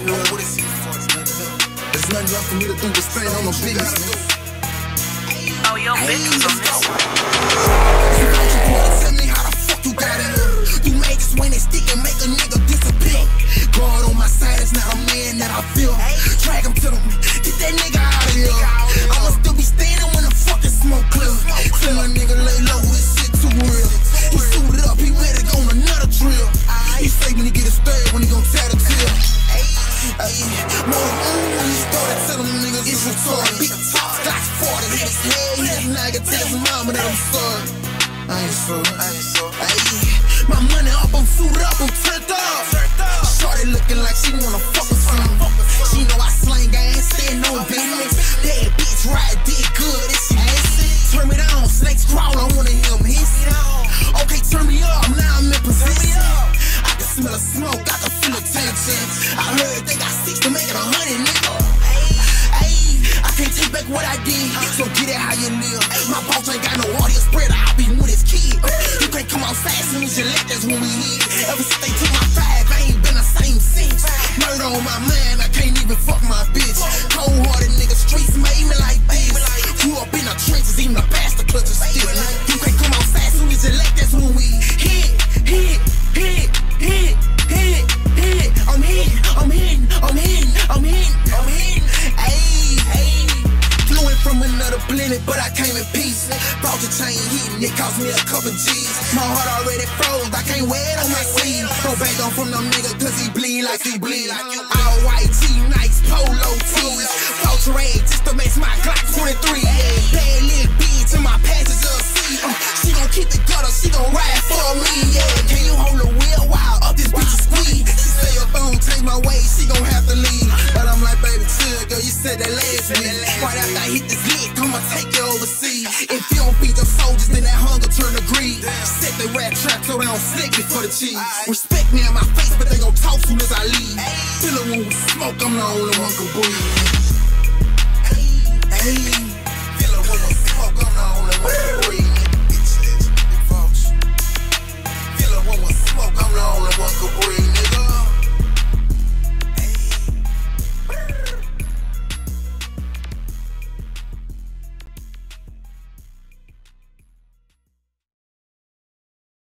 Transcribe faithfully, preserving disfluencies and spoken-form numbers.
know what it's here for, nigga. There's nothing left for me to do but stand on no business, nigga. Oh, yo, bitch, on this. Tell me how the fuck you got it. You make us when they stick and make a nigga disappear. God on my side, it's not a man that I feel. Drag him to the get that nigga out of here. I'ma still be standing when the fucking smoke clear. Tell a nigga lay low, this shit too real. He suited up, he ready to go on another drill. He fake when he get his third, when he gon' tear the tail. Ayy, more when he started telling them niggas it's retarded. Big top, Scotch forty, hit his head, he just now can tell his mama that I'm sorry. I ain't sorry, I ain't sorry. Ayy, my money up, I'm suited up, I'm turned up. Shorty looking like she wanna fuck with something. She know I slang, I ain't staying no business. That bitch ride did good, if she listen. Turn me down, snakes crawl, I wanna hear him hiss. Okay, turn me up, now I'm in position. I can smell the smoke, I can feel the tension. I heard they got six to make it a hundred, nigga. Ayy, I can't take back what I did, so get it how you live. My boss ain't got no audience spreader, I'll be with his kid. You can't come out fast when you let, that's when we hit. Ever since they took my five, I ain't been the same since. Murder on my mind, I can't even fuck my bitch. Cold-hearted nigga, streets made me like this. Grew up in the trenches, even the bastard clutches still. You can't come out fast when you let, that's when we hit, hit, hit, hit, hit, hit. I'm hitting, I'm hitting, I'm hitting, I'm hitting, I'm hitting. Ayy, ayy. Flew from another planet, but I came in peace. Vulture chain hitting, it cost me a couple G's. My heart already froze, I can't wear it on my sleeve. Go back on from them niggas, cause he bleed like he bleed. All white tee, nice polo tees. Vulture aid, just to match my Glock twenty-three. Bad little bitch in my passenger seat. Uh, she gon' keep the gutter, she gon' ride for me, yeah. Can you hold the wheel while up this bitch is squeeze? She say your phone change my way, she gon' have to leave. But I'm like, baby, chill, girl, you said that last me. Right after I hit this lick, I'ma take you overseas. If you don't feed your soldiers, then that hunger turn to greed. Set the rat trap so they don't slick me for the cheese. Respect me in my face, but they gon' talk soon as I leave. Feel it when we smoke, I'm the only one can breathe. Hey, feel it when we smoke, I'm the only one can breathe. Bitch, big folks. Feel it when we smoke, I'm the only one can breathe.